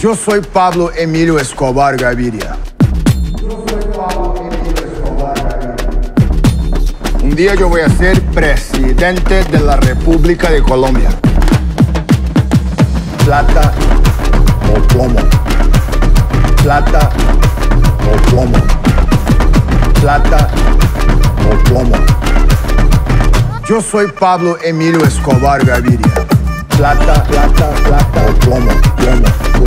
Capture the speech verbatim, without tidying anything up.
Yo soy Pablo Emilio Escobar Gaviria. Yo soy Pablo Emilio Escobar Gaviria. Un día yo voy a ser presidente de la República de Colombia. Plata o plomo. Plata o plomo. Plata o plomo. Yo soy Pablo Emilio Escobar Gaviria. Plata, plata, plata o plomo, plomo.